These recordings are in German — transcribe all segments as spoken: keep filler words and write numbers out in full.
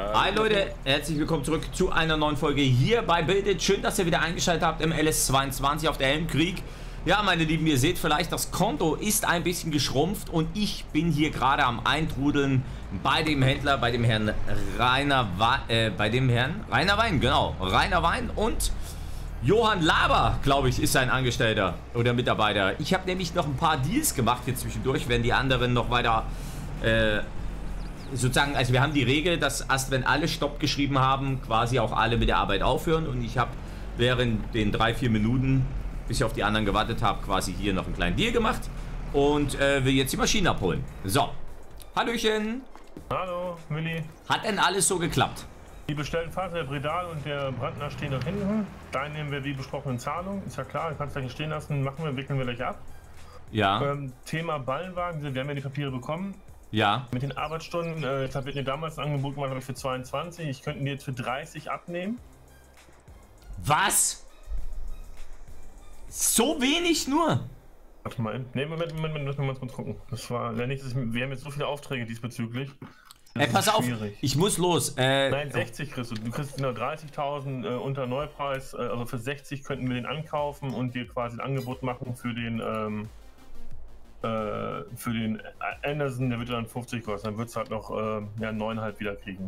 Hi Leute, herzlich willkommen zurück zu einer neuen Folge hier bei Build-It. Schön, dass ihr wieder eingeschaltet habt im L S zweiundzwanzig auf der Helmkrieg. Ja, meine Lieben, ihr seht vielleicht, das Konto ist ein bisschen geschrumpft und ich bin hier gerade am Eintrudeln bei dem Händler, bei dem Herrn Rainer Wein, äh, bei dem Herrn Rainer Wein, genau, Rainer Wein und Johann Laber, glaube ich, ist sein Angestellter oder Mitarbeiter. Ich habe nämlich noch ein paar Deals gemacht hier zwischendurch, wenn die anderen noch weiter, äh, sozusagen, also wir haben die Regel, dass erst wenn alle Stopp geschrieben haben, quasi auch alle mit der Arbeit aufhören und ich habe während den drei, vier Minuten, bis ich auf die anderen gewartet habe, quasi hier noch einen kleinen Deal gemacht und äh, will jetzt die Maschinen abholen. So, Hallöchen. Hallo, Willi. Hat denn alles so geklappt? Die bestellten Fahrzeuge, der Bredal und der Brandner stehen dort hinten. Da nehmen wir wie besprochen in Zahlung. Ist ja klar, du kannst gleich hier stehen lassen, machen wir, wickeln wir gleich ab. Ja. Ähm, Thema Ballenwagen, wir haben ja die Papiere bekommen. Ja. Mit den Arbeitsstunden, äh, jetzt habt ihr damals ein Angebot gemacht, glaube ich, für zweiundzwanzig. Ich könnte die jetzt für dreißig abnehmen. Was? So wenig nur? Warte mal, ne, Moment, Moment, Moment, lass mal kurz gucken. Das war, ja nicht, wir haben jetzt so viele Aufträge diesbezüglich. Ey, pass auf, schwierig. Ich muss los. Äh, Nein, sechzig kriegst du. Du kriegst genau dreißigtausend äh, unter Neupreis. Äh, also für sechzig könnten wir den ankaufen und dir quasi ein Angebot machen für den ähm, äh, für den Anderson, der wird dann fünfzig kosten. Dann wird es halt noch äh, ja, neun Komma fünf wieder kriegen.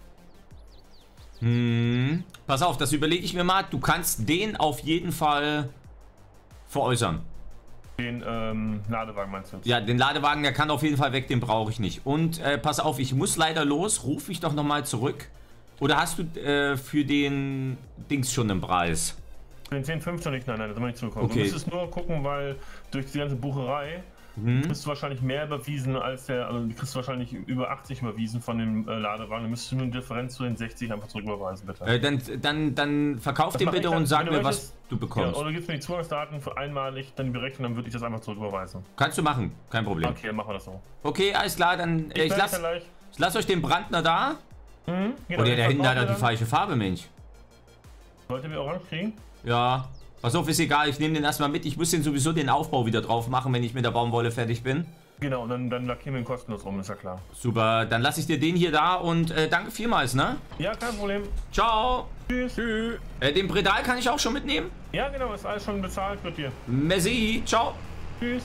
Hm, pass auf, das überlege ich mir mal. Du kannst den auf jeden Fall veräußern. Den ähm, Ladewagen meinst du? Ja, den Ladewagen, der kann auf jeden Fall weg, den brauche ich nicht. Und äh, pass auf, ich muss leider los. Ruf ich doch nochmal zurück. Oder hast du äh, für den Dings schon einen Preis? Für den zehn fünfzehn nicht, nein, nein, das haben wir nicht zugekommen. Okay. Du müsstest nur gucken, weil durch die ganze Bucherei Hm. kriegst du wahrscheinlich mehr überwiesen als der, also du kriegst wahrscheinlich über achtzig überwiesen von dem äh, Ladewagen. Dann müsstest du nur eine Differenz zu den sechzig einfach zurücküberweisen, bitte. Äh, dann, dann, dann verkauf Das den mach bitte ich dann, und sag wenn du mir, möchtest. was du bekommst. Ja, oder gibst mir die Zugangsdaten für einmalig, dann die Berechnung, dann würde ich das einfach zurücküberweisen. Kannst du machen, kein Problem. Okay, dann machen wir das so. Okay, alles klar, dann äh, ich, melde lass, mich dann gleich. ich lass euch den Brandner da. Mhm, genau, Oder der den hinten hat verkaufen die wir dann. falsche Farbe, Mensch. Wollt ihr mir orange kriegen? Ja, pass auf, ist egal, ich nehme den erstmal mit. Ich muss den sowieso den Aufbau wieder drauf machen, wenn ich mit der Baumwolle fertig bin. Genau, und dann, dann lackieren wir ihn kostenlos um, ist ja klar. Super, dann lasse ich dir den hier da und äh, danke vielmals, ne? Ja, kein Problem. Ciao. Tschüss. Tschüss. Äh, den Bredal kann ich auch schon mitnehmen? Ja, genau, ist alles schon bezahlt mit dir. Merci, ciao. Tschüss.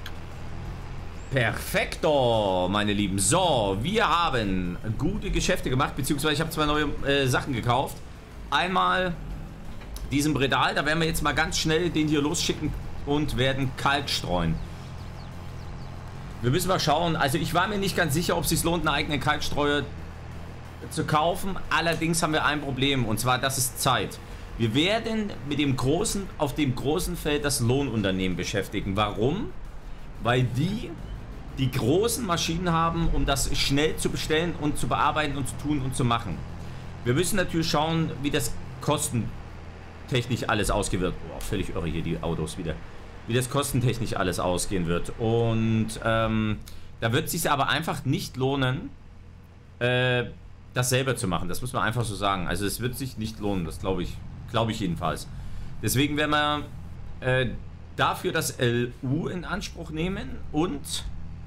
Perfekto, meine Lieben. So, wir haben gute Geschäfte gemacht, beziehungsweise ich habe zwei neue äh, Sachen gekauft. Einmal diesen Bredal, da werden wir jetzt mal ganz schnell den hier losschicken und werden Kalk streuen. Wir müssen mal schauen, also ich war mir nicht ganz sicher, ob es sich lohnt, einen eigenen Kalkstreuer zu kaufen. Allerdings haben wir ein Problem und zwar, das ist Zeit. Wir werden mit dem großen, auf dem großen Feld das Lohnunternehmen beschäftigen. Warum? Weil die die großen Maschinen haben, um das schnell zu bestellen und zu bearbeiten und zu tun und zu machen. Wir müssen natürlich schauen, wie das kostentechnisch alles ausgehen wird. Boah, völlig irre hier die Autos wieder. Wie das kostentechnisch alles ausgehen wird. Und ähm, da wird es sich aber einfach nicht lohnen, äh, das selber zu machen. Das muss man einfach so sagen. Also es wird sich nicht lohnen, das glaube ich, glaube ich jedenfalls. Deswegen werden wir äh, dafür das L U in Anspruch nehmen und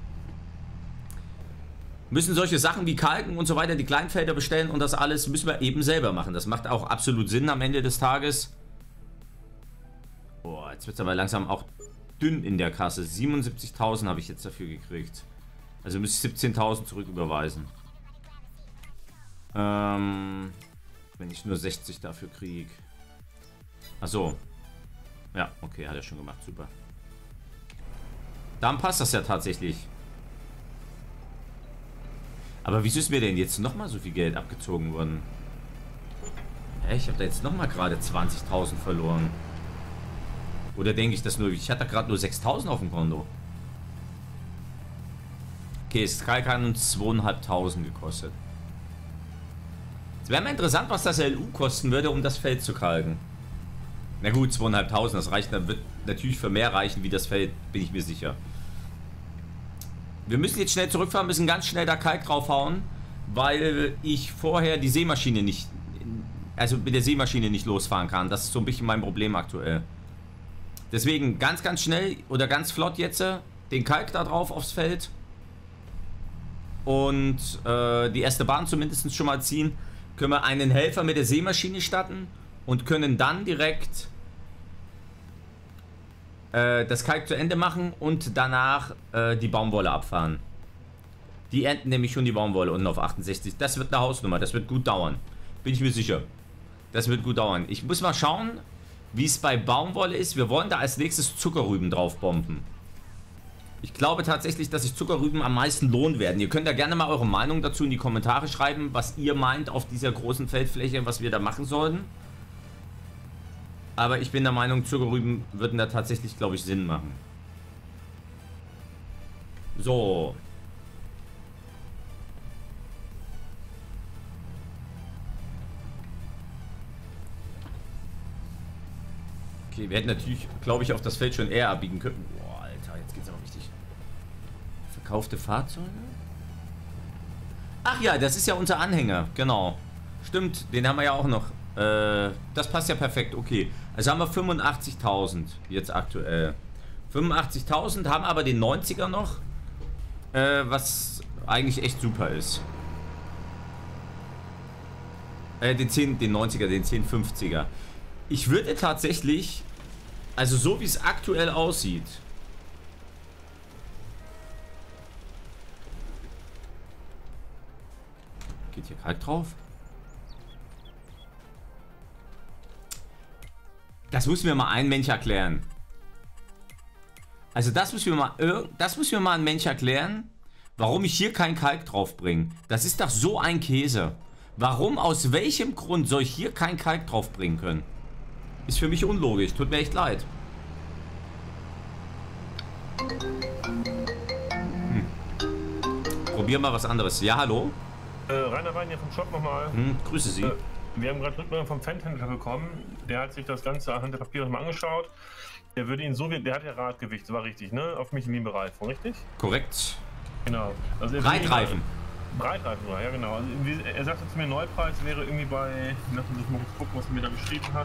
müssen solche Sachen wie Kalken und so weiter, die Kleinfelder bestellen und das alles müssen wir eben selber machen. Das macht auch absolut Sinn am Ende des Tages. Boah, jetzt wird es aber langsam auch dünn in der Kasse. siebenundsiebzigtausend habe ich jetzt dafür gekriegt. Also müsste ich siebzehntausend zurücküberweisen. Ähm, wenn ich nur sechzig dafür kriege. Achso. Ja, okay, hat er schon gemacht. Super. Dann passt das ja tatsächlich. Aber wieso ist mir denn jetzt nochmal so viel Geld abgezogen worden? Hä, ich habe da jetzt nochmal gerade zwanzigtausend verloren. Oder denke ich das nur? Ich hatte gerade nur sechstausend auf dem Konto. Okay, Sky kann uns zweitausendfünfhundert gekostet. Es wäre mal interessant, was das L U kosten würde, um das Feld zu kalken. Na gut, zweitausendfünfhundert, das reicht, dann wird natürlich für mehr reichen wie das Feld, bin ich mir sicher. Wir müssen jetzt schnell zurückfahren, müssen ganz schnell da Kalk draufhauen, weil ich vorher die Sämaschine nicht, also mit der Sämaschine nicht losfahren kann. Das ist so ein bisschen mein Problem aktuell. Deswegen ganz, ganz schnell oder ganz flott jetzt den Kalk da drauf aufs Feld. und äh, die erste Bahn zumindest schon mal ziehen, können wir einen Helfer mit der Sämaschine starten und können dann direkt äh, das Kalk zu Ende machen und danach äh, die Baumwolle abfahren. Die ernten nämlich schon die Baumwolle unten auf achtundsechzig. Das wird eine Hausnummer, das wird gut dauern. Bin ich mir sicher. Das wird gut dauern. Ich muss mal schauen, wie es bei Baumwolle ist. Wir wollen da als nächstes Zuckerrüben drauf bomben. Ich glaube tatsächlich, dass sich Zuckerrüben am meisten lohnen werden. Ihr könnt da gerne mal eure Meinung dazu in die Kommentare schreiben, was ihr meint auf dieser großen Feldfläche, was wir da machen sollten. Aber ich bin der Meinung, Zuckerrüben würden da tatsächlich, glaube ich, Sinn machen. So. Okay, wir hätten natürlich, glaube ich, auf das Feld schon eher abbiegen können. Boah, Alter, jetzt geht's aber richtig. Verkaufte Fahrzeuge? Ach ja, das ist ja unser Anhänger, genau. Stimmt, den haben wir ja auch noch. Äh, das passt ja perfekt, okay. Also haben wir fünfundachtzigtausend jetzt aktuell. fünfundachtzigtausend, haben aber den neunziger noch, äh, was eigentlich echt super ist. Äh, den zehn, den neunziger, den zehn fünfziger. Ich würde tatsächlich, also so wie es aktuell aussieht, geht hier Kalk drauf? Das muss mir mal ein Mensch erklären. Also das muss mir mal, das muss mir mal ein Mensch erklären, warum ich hier kein Kalk drauf bringe. Das ist doch so ein Käse. Warum, aus welchem Grund soll ich hier kein Kalk drauf bringen können? Ist für mich unlogisch. Tut mir echt leid. Hm. Probier mal was anderes. Ja, hallo? Äh, Rainer Wein hier vom Shop nochmal. Hm, grüße Sie. Äh, wir haben gerade Rückmeldung vom Pfandhändler bekommen. Der hat sich das Ganze anhand der Papiere mal angeschaut. Der würde ihn so wie, der hat ja Radgewicht, das war richtig, ne? Auf Michelin-Bereifung, richtig? Korrekt. Genau. Also Breitreifen. Breitreifen, ja genau. Also er sagte zu mir, Neupreis wäre irgendwie bei, lassen Sie mich mal gucken, was er mir da geschrieben hat.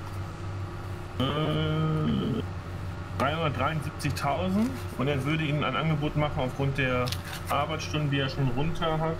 Äh, dreihundertdreiundsiebzigtausend, und er würde Ihnen ein Angebot machen aufgrund der Arbeitsstunden, die er schon runter hat.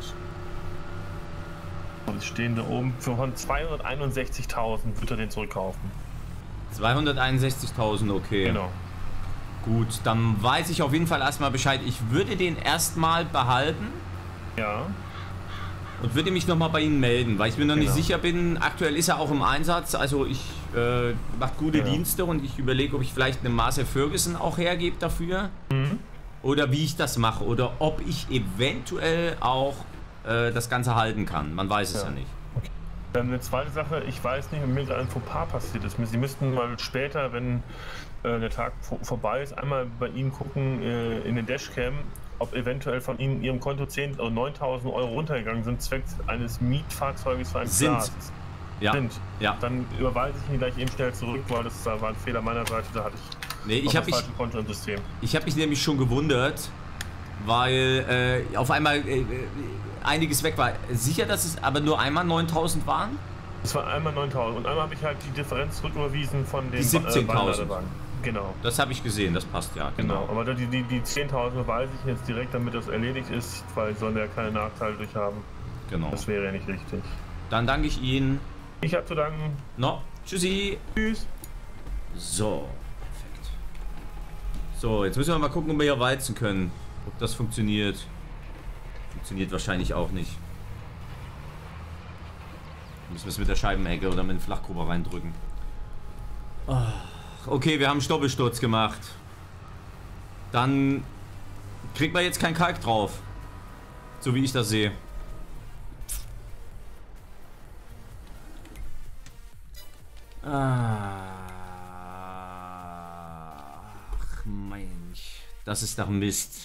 Und stehen da oben für zweihunderteinundsechzigtausend wird er den zurückkaufen. zweihunderteinundsechzigtausend, okay. Genau. Gut, dann weiß ich auf jeden Fall erstmal Bescheid. Ich würde den erstmal behalten. Ja. Und würde mich nochmal bei Ihnen melden, weil ich mir noch Genau. nicht sicher bin. Aktuell ist er auch im Einsatz, also ich äh, mache gute Ja. Dienste und ich überlege, ob ich vielleicht eine Marcel Ferguson auch hergebe dafür. Mhm. Oder wie ich das mache oder ob ich eventuell auch äh, das Ganze halten kann. Man weiß es ja, Ja. nicht. Okay. Dann eine zweite Sache, ich weiß nicht, ob mir gerade ein Fauxpas passiert ist. Sie müssten mal später, wenn äh, der Tag vor, vorbei ist, einmal bei Ihnen gucken äh, in den Dashcam, ob eventuell von Ihnen Ihrem Konto zehn oder neuntausend Euro runtergegangen sind, zwecks eines Mietfahrzeuges für ein Sind. Glas. Ja. Sind. Ja. Dann überweise ich ihn gleich eben schnell zurück, weil das da war ein Fehler meiner Seite, da hatte ich Nee, ich habe mich, falsche Konto im System. ich hab mich nämlich schon gewundert, weil äh, auf einmal äh, einiges weg war. Sicher, dass es aber nur einmal neuntausend waren? Es war einmal neuntausend und einmal habe ich halt die Differenz zurücküberwiesen von den Die siebzehntausend. Äh, genau. Das habe ich gesehen, das passt ja. Genau, aber die, die, die zehntausend überweise ich jetzt direkt, damit das erledigt ist, weil sollen ja keine Nachteile durch haben. Genau. Das wäre ja nicht richtig. Dann danke ich Ihnen. Ich habe zu danken. No, tschüssi. Tschüss. So, perfekt. So, jetzt müssen wir mal gucken, ob wir hier walzen können. Ob das funktioniert. Funktioniert wahrscheinlich auch nicht. Müssen wir es mit der Scheibenhecke oder mit dem Flachgrubber reindrücken. Oh, okay, wir haben einen Stoppelsturz gemacht. Dann kriegt man jetzt kein Kalk drauf. So wie ich das sehe. Ach, Mensch. Das ist doch Mist.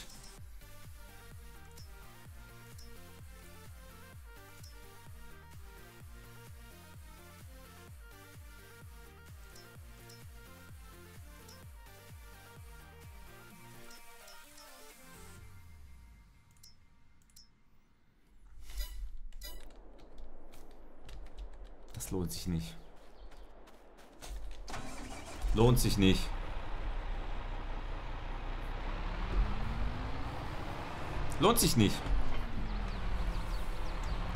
Das lohnt sich nicht. Lohnt sich nicht. Lohnt sich nicht.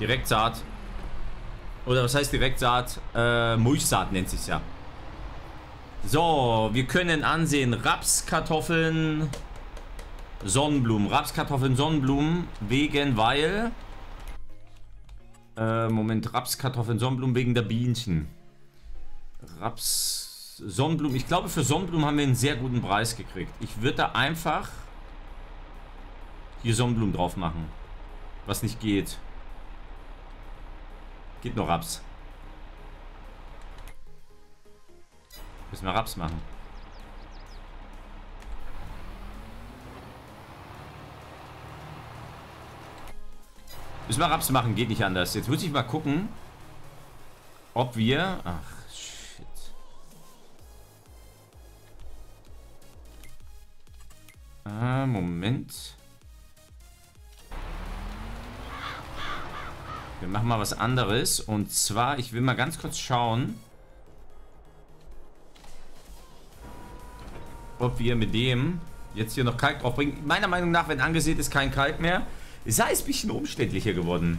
Direktsaat. Oder was heißt Direktsaat? Äh, Mulchsaat nennt sich's ja. So, wir können ansehen Raps, Kartoffeln, Sonnenblumen. Raps, Kartoffeln, Sonnenblumen. Wegen, weil... Äh, Moment, Raps, Kartoffeln, Sonnenblumen wegen der Bienchen. Raps, Sonnenblumen. Ich glaube, für Sonnenblumen haben wir einen sehr guten Preis gekriegt. Ich würde da einfach hier Sonnenblumen drauf machen. Was nicht geht. Geht nur Raps. Müssen wir Raps machen. Müssen wir Raps machen, geht nicht anders. Jetzt muss ich mal gucken, ob wir... Ach, shit. Ah, Moment. Wir machen mal was anderes. Und zwar, ich will mal ganz kurz schauen, ob wir mit dem jetzt hier noch Kalk drauf bringen. Meiner Meinung nach, wenn angesät ist, kein Kalk mehr. Sei es ein bisschen umständlicher geworden.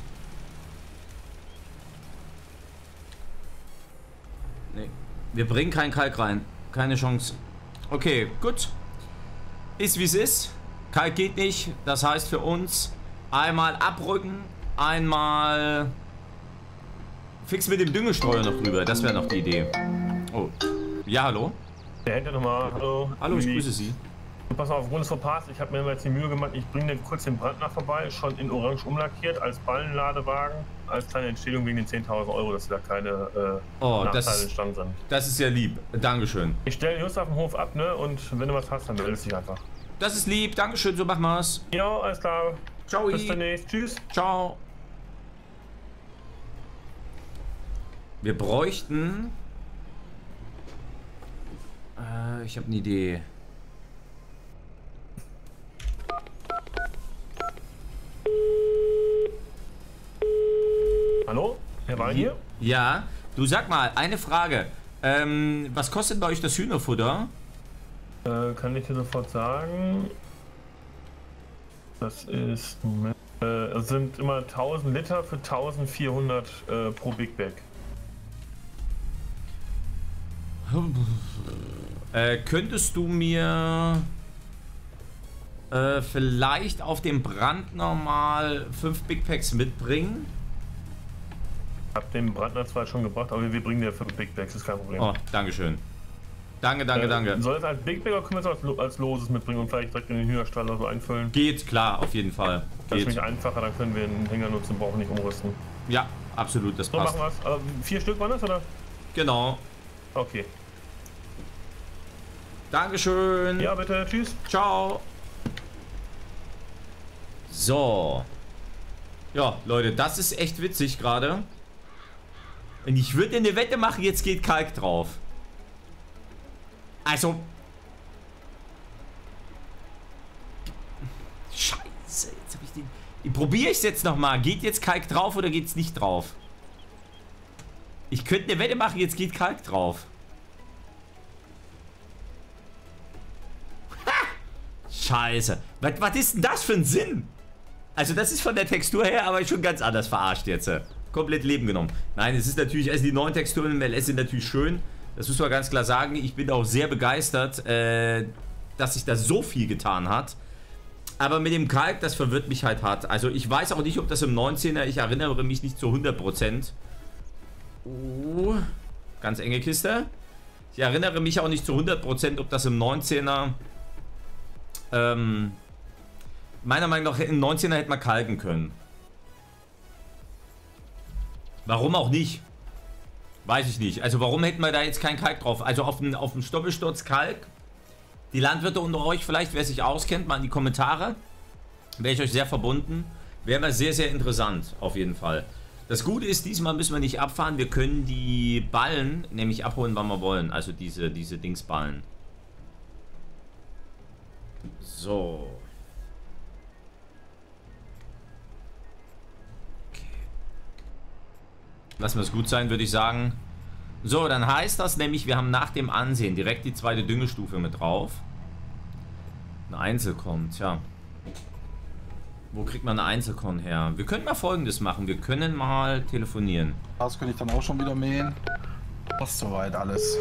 Nee, wir bringen keinen Kalk rein. Keine Chance. Okay, gut. Ist wie es ist. Kalk geht nicht. Das heißt für uns einmal abrücken. Einmal fix mit dem Düngestreuer noch drüber. Das wäre noch die Idee. Oh. Ja, hallo? Der Händler nochmal. Hallo. Hallo, ich grüße Sie. Pass auf, aufgrund des Verpasst, ich habe mir jetzt die Mühe gemacht, ich bringe kurz den Brandner vorbei, schon in Orange umlackiert, als Ballenladewagen, als kleine Entschädigung wegen den zehntausend Euro, dass da keine äh, oh, Nachteile das, entstanden sind. Das ist ja lieb. Dankeschön. Ich stelle den Just auf den Hof ab, ne? Und wenn du was hast, dann meldest dich einfach. Das ist lieb. Dankeschön, so machen wir's. Ja, alles klar. Ciao. Bis demnächst. Tschüss. Ciao. Wir bräuchten... Äh, ich habe eine Idee. Hallo? Wer war hier? Ja, du sag mal, eine Frage. Ähm, was kostet bei euch das Hühnerfutter? Äh, kann ich dir sofort sagen. Das ist, Moment, äh, es sind immer tausend Liter für eintausendvierhundert äh, pro Big Bag. Äh, könntest du mir äh, vielleicht auf dem Brandner mal fünf Big Packs mitbringen? Hab den Brandner zwar schon gebracht, aber wir bringen dir fünf Big Bags, ist kein Problem. Oh, dankeschön. Danke, danke, äh, danke. Soll es als Big Bag oder können wir es als, als Loses mitbringen und vielleicht direkt in den Hühnerstall oder so einfüllen? Geht, klar, auf jeden Fall. Das Geht. ist nämlich einfacher, dann können wir den Hänger nutzen, brauchen nicht umrüsten. Ja, absolut, das So, passt. machen wir es. Aber vier Stück waren das, oder? Genau. Okay. Dankeschön. Ja, bitte. Tschüss. Ciao. So. Ja, Leute, das ist echt witzig gerade. Und ich würde eine Wette machen, jetzt geht Kalk drauf. Also. Scheiße, jetzt habe ich den... Probiere ich es jetzt nochmal. Geht jetzt Kalk drauf oder geht es nicht drauf? Ich könnte eine Wette machen, jetzt geht Kalk drauf. Ha! Scheiße. Was, was ist denn das für ein Sinn? Also das ist von der Textur her aber schon ganz anders verarscht jetzt. Komplett Leben genommen. Nein, es ist natürlich, also die neuen Texturen im L S sind natürlich schön. Das muss man ganz klar sagen. Ich bin auch sehr begeistert, äh, dass sich da so viel getan hat. Aber mit dem Kalk, das verwirrt mich halt hart. Also ich weiß auch nicht, ob das im neunzehner, ich erinnere mich nicht zu hundert Prozent. Oh, ganz enge Kiste. Ich erinnere mich auch nicht zu hundert Prozent, ob das im neunzehner... Ähm, meiner Meinung nach, im neunzehner hätte man kalken können. Warum auch nicht? Weiß ich nicht. Also warum hätten wir da jetzt keinen Kalk drauf? Also auf den, auf den Stoppelsturz Kalk. Die Landwirte unter euch vielleicht, wer sich auskennt, mal in die Kommentare. Wäre ich euch sehr verbunden. Wäre mal sehr, sehr interessant, auf jeden Fall. Das Gute ist, diesmal müssen wir nicht abfahren. Wir können die Ballen nämlich abholen, wann wir wollen. Also diese, diese Dingsballen. So. Lassen wir es gut sein, würde ich sagen. So, dann heißt das nämlich, wir haben nach dem Ansehen direkt die zweite Düngestufe mit drauf. Ein Einzel kommt, ja. Wo kriegt man eine Einzelkorn her? Wir können mal Folgendes machen. Wir können mal telefonieren. Das könnte ich dann auch schon wieder mähen. Passt soweit alles.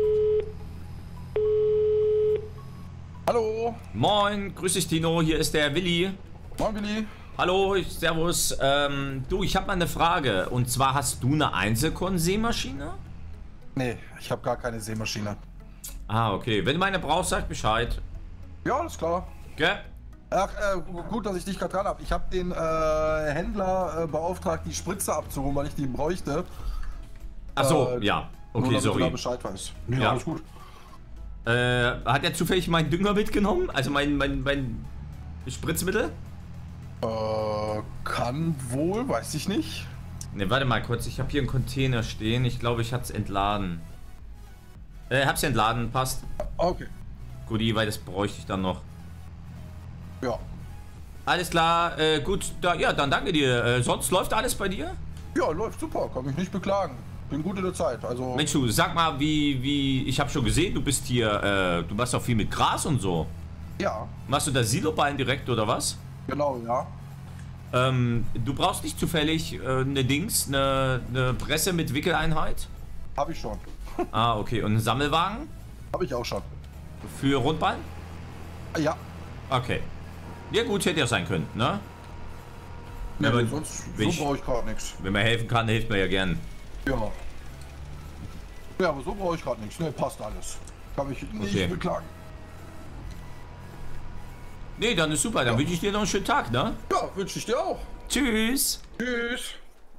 Hallo. Moin, grüß dich Tino, hier ist der Willi. Moin Willi. Hallo, servus. Ähm, du, ich habe mal eine Frage. Und zwar, hast du eine Einzelkorn-Sämaschine? Nee, ich habe gar keine Sämaschine. Ah, okay. Wenn du meine brauchst, sag Bescheid. Ja, alles klar. Gell? Ach, äh, gut, dass ich dich gerade dran habe. Ich habe den äh, Händler äh, beauftragt, die Spritze abzuholen, weil ich die bräuchte. Ach so, Äh, ja. Nur Okay, damit du da sorry. Bescheid weißt. Ja, Ja. alles gut. Äh, hat er zufällig meinen Dünger mitgenommen? Also mein, mein, mein Spritzmittel? Äh, kann wohl, weiß ich nicht. Ne, warte mal kurz. Ich habe hier einen Container stehen. Ich glaube, ich hab's entladen. Äh, hab's entladen, passt. Okay. Guti, weil das bräuchte ich dann noch. Ja. Alles klar, äh, gut. Da, ja, dann danke dir. Äh, sonst läuft alles bei dir? Ja, läuft super, kann mich nicht beklagen. Bin gut in der Zeit, also... Mensch, du, sag mal, wie, wie, ich habe schon gesehen, du bist hier, äh, du machst auch viel mit Gras und so. Ja, Machst du da Siloballen direkt oder was? genau, ja. Ähm, du brauchst nicht zufällig äh, eine Dings, eine, eine Presse mit Wickeleinheit? Habe ich schon. Ah, okay. Und einen Sammelwagen Habe ich auch schon. für Rundballen? Ja. Okay. Ja gut, hätte ja sein können, ne? Nee, aber sonst wenn so ich- brauche ich gerade nichts. Wenn man helfen kann, hilft man ja gern. Ja. Ja, aber so brauche ich gerade nichts. Ne, passt alles. Kann mich nicht Okay. beklagen. Nee, dann ist super. Dann Ja. wünsche ich dir noch einen schönen Tag, ne? Ja, wünsche ich dir auch. Tschüss. Tschüss.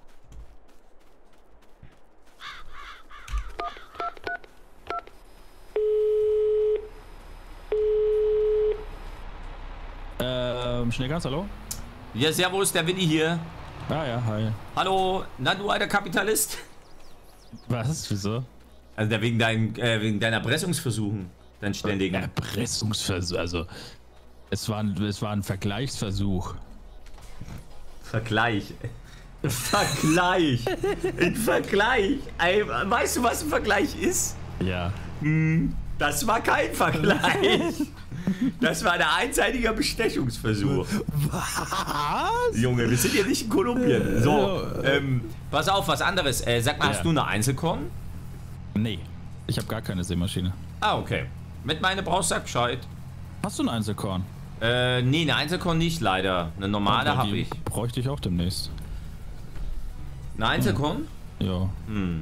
Ähm, Schneegans, hallo? Ja, servus, der Willi hier. Ah ja, hi. Hallo, na du alter Kapitalist? Was? Wieso? Also der wegen, dein, äh, wegen deiner Erpressungsversuchen, deinen ständigen. Erpressungsversuch, also es war, ein, es war ein Vergleichsversuch. Vergleich. Vergleich. Ein Vergleich. Ey, weißt du, was ein Vergleich ist? Ja. Das war kein Vergleich. Das war ein einseitiger Bestechungsversuch. Was? Junge, wir sind hier nicht in Kolumbien. So, ähm, pass auf, was anderes. Äh, sag mal, Ja. hast du eine Einzelkorn? Nee, ich habe gar keine Sämaschine. Ah, okay. Mit meine brauchst du, sag Bescheid. Hast du ein Einzelkorn? Äh, nee, eine Einzelkorn nicht leider. Eine normale Weil habe die ich. Bräuchte ich auch demnächst. Eine Einzelkorn? Ja. Hm.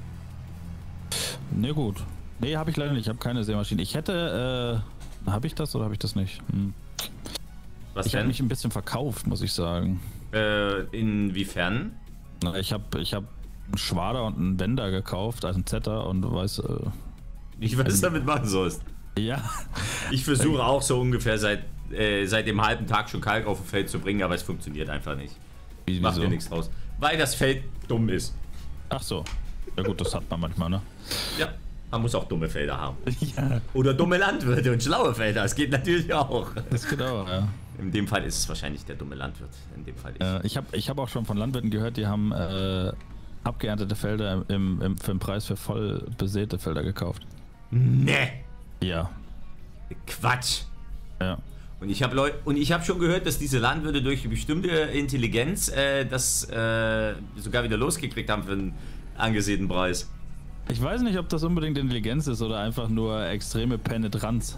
Nee, gut. Nee, habe ich leider nicht. Ich habe keine Sämaschine. Ich hätte, äh, habe ich das oder habe ich das nicht? Hm. Was Ich habe denn? mich ein bisschen verkauft, muss ich sagen. Äh, inwiefern? Na, Ich habe ich hab einen Schwader und einen Wender gekauft, also einen Zetter und du weißt, äh, Ich weiß, was du damit machen sollst. ja. Ich versuche auch so ungefähr seit, äh, seit dem halben Tag schon Kalk auf dem Feld zu bringen, aber es funktioniert einfach nicht. Wie- Macht wieso? mir nichts draus. Weil das Feld dumm ist. Ach so. Ja gut, das hat man manchmal, ne? Ja, man muss auch dumme Felder haben. Ja, Oder dumme Landwirte und schlaue Felder. Das geht natürlich auch. das geht auch, ja. In dem Fall ist es wahrscheinlich der dumme Landwirt. In dem Fall ich. Äh, ich habe ich hab auch schon von Landwirten gehört, die haben äh, abgeerntete Felder im, im, für den Preis für voll besäte Felder gekauft. Nee, Ja. Quatsch. Ja. Und ich habe Leute und ich habe schon gehört, dass diese Landwirte durch eine bestimmte Intelligenz äh, das äh, sogar wieder losgekriegt haben für einen angesehenen Preis. Ich weiß nicht, ob das unbedingt Intelligenz ist oder einfach nur extreme Penetranz.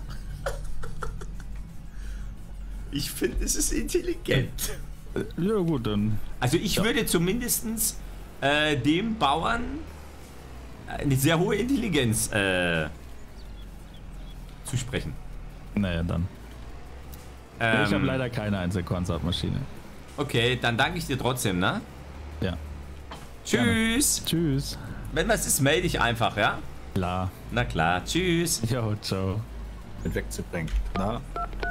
Ich finde, es ist intelligent. Äh, Ja gut, dann. Also ich Ja. würde zumindestens äh, dem Bauern eine sehr hohe Intelligenz äh, zusprechen. Naja, dann. Ähm, ich habe leider keine Einzelkornsaatmaschine. Okay, dann danke ich dir trotzdem, ne? Ja. Tschüss. Tschüss. Wenn was ist, melde dich einfach, ja? Klar. Na klar, tschüss. Jo, ciao. Mit wegzubringen. Na?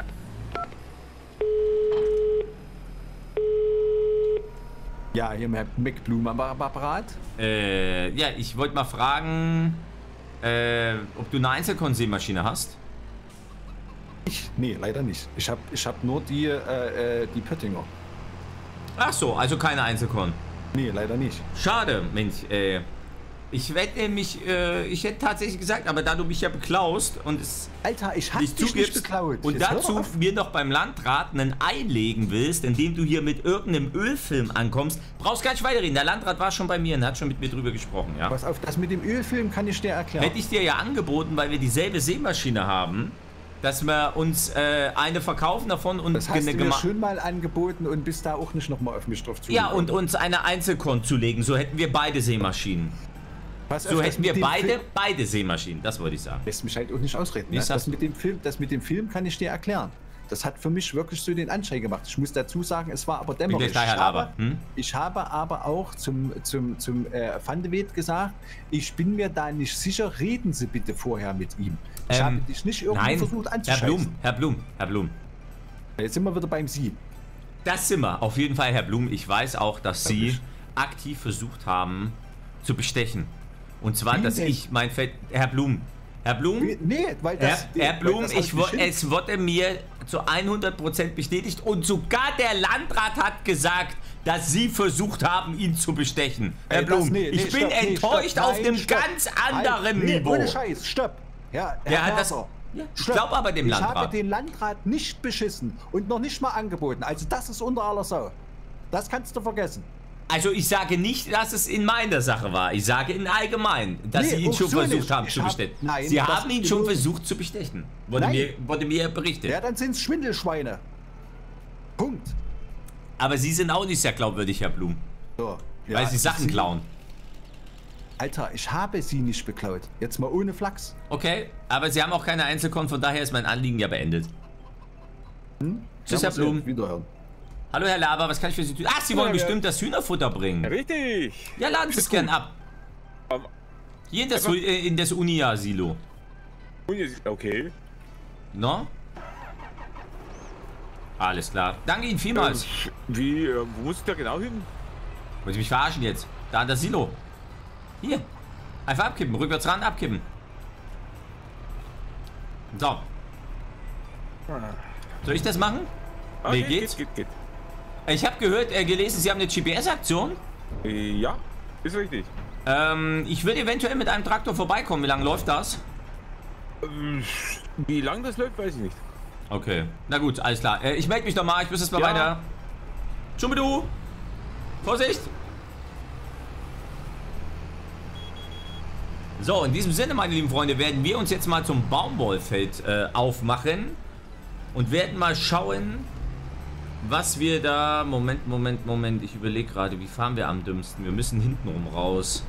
Ja, hier mit McBloom am Apparat. Äh, ja, ich wollte mal fragen, äh, ob du eine Einzelkorn-Sämaschine hast? Ich? Nee, leider nicht. Ich hab, ich hab nur die, äh, äh, die Pöttinger. Ach so, also keine Einzelkorn. Nee, leider nicht. Schade, Mensch, äh, Ich hätte mich, äh, ich hätte tatsächlich gesagt, aber da du mich ja beklaust und es Alter, ich hab nicht dich nicht zugibst beklaut. und Jetzt hör dazu auf. mir noch beim Landrat einen einlegen willst, indem du hier mit irgendeinem Ölfilm ankommst, brauchst gar nicht weiterreden. Der Landrat war schon bei mir und hat schon mit mir drüber gesprochen, ja. Pass auf, das mit dem Ölfilm kann ich dir erklären. Hätte ich dir ja angeboten, weil wir dieselbe Sämaschine haben, dass wir uns äh, eine verkaufen davon und Das hast eine du mir gema- schon mal angeboten und bist da auch nicht nochmal auf mich drauf zu. ja, und uns eine Einzelkont zulegen. So hätten wir beide Sämaschinen. Pass auf, So das hätten mit wir dem beide, Film- beide Sämaschinen. Das wollte ich sagen. Lässt mich halt auch nicht ausreden. Wie Ne? sagst Das, du? mit dem Film, das mit dem Film kann ich dir erklären. Das hat für mich wirklich so den Anschein gemacht. Ich muss dazu sagen, es war aber Bin dämmerig. gleich Ich daher habe, aber. Hm? ich habe aber auch zum, zum, zum äh, Van de Weet gesagt, ich bin mir da nicht sicher, reden Sie bitte vorher mit ihm. Ich Ähm, habe dich nicht irgendwie Nein, versucht Herr anzuscheißen. Blum, Herr Blum, Herr Blum. Jetzt sind wir wieder beim Sie. Das sind wir. Auf jeden Fall, Herr Blum. Ich weiß auch, dass Sie Wirklich? aktiv versucht haben zu bestechen. Und zwar, Wie dass denn? ich mein Feld... Herr Blum. Herr Blum. Wie- Nee, weil Herr, das... Herr weil Blum, das halt ich, nicht wo- hin- es wurde mir zu hundert Prozent bestätigt und sogar der Landrat hat gesagt, dass Sie versucht haben, ihn zu bestechen. Herr Ey, das- Blum, nee, nee, ich bin stopp, nee, enttäuscht stopp, auf nein, einem stopp. ganz anderen Nein, nee, Niveau. Ohne Scheiß, stopp. Ja, Herr Der hat das- Perser, Ja, ich stopp. glaub aber dem Ich Landrat. habe den Landrat nicht beschissen und noch nicht mal angeboten. Also das ist unter aller Sau. Das kannst du vergessen. Also ich sage nicht, dass es in meiner Sache war. Ich sage in allgemein, dass Nee, Sie ihn auch schon so versucht nicht. haben Ich zu hab- bestechen. nein, Sie das haben ihn ist schon nur- versucht zu bestechen. Wurde Nein. mir, wurde mir berichtet. Ja, dann sind es Schwindelschweine. Punkt. Aber Sie sind auch nicht sehr glaubwürdig, Herr Blum. So, Weil ja, Sie Sachen klauen. Alter, ich habe sie nicht beklaut. Jetzt mal ohne Flachs. Okay, aber Sie haben auch keine Einzelkon, von daher ist mein Anliegen ja beendet. Hm? Tschüss, Ja, Herr mal sehen, Blum. Wiederhören. Hallo, Herr Laber, was kann ich für Sie tun? Ach, Sie wollen Ja, bestimmt das Hühnerfutter bringen. Richtig. Ja, laden Sie es gern ab. Ähm, Hier in das, äh, in das Unia-Silo. und jetzt- Okay. No? Alles klar. Danke Ihnen vielmals. Ähm, wie, äh, wo muss ich da genau hin? Wollt ihr mich verarschen jetzt? Da an das Silo. Hier. Einfach abkippen. Rückwärts ran, abkippen. So. Soll ich das machen? Ah, Nee, geht, geht's? Geht, geht, Ich habe gehört, äh, gelesen, Sie haben eine G P S-Aktion. geht. Äh, ja, ist richtig. Ähm, ich würde eventuell mit einem Traktor vorbeikommen. Wie lange läuft das? Ähm, wie lang das läuft, weiß ich nicht. Okay. Na gut, alles klar. Äh, ich melde mich nochmal. Ich muss jetzt mal Ja. weiter. Tschubidu! Vorsicht! So, in diesem Sinne, meine lieben Freunde, werden wir uns jetzt mal zum Baumwollfeld äh, aufmachen und werden mal schauen, was wir da... Moment, Moment, Moment. Ich überlege gerade, wie fahren wir am dümmsten? Wir müssen hintenrum raus.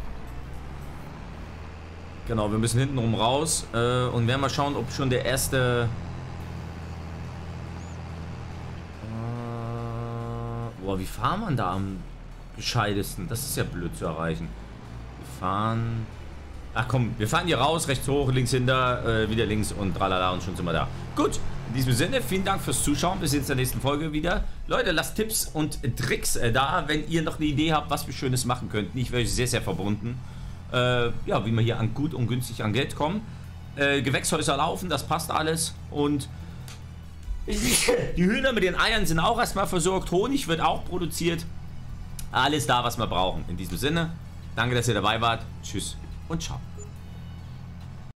Genau, wir müssen hintenrum raus äh, und werden mal schauen, ob schon der erste... Äh, boah, wie fahren man da am gescheidesten? Das ist ja blöd zu erreichen. Wir fahren... Ach komm, wir fahren hier raus, rechts hoch, links hinter, äh, wieder links und tralala und schon sind wir da. Gut, in diesem Sinne, vielen Dank fürs Zuschauen. Wir sehen uns in der nächsten Folge wieder. Leute, lasst Tipps und Tricks äh, da, wenn ihr noch eine Idee habt, was wir Schönes machen könnten. Ich wäre sehr, sehr verbunden. Äh, ja, wie wir hier an gut und günstig an Geld kommen. Äh, Gewächshäuser laufen, das passt alles. Und die Hühner mit den Eiern sind auch erstmal versorgt. Honig wird auch produziert. Alles da, was wir brauchen. In diesem Sinne, danke, dass ihr dabei wart. Tschüss und ciao.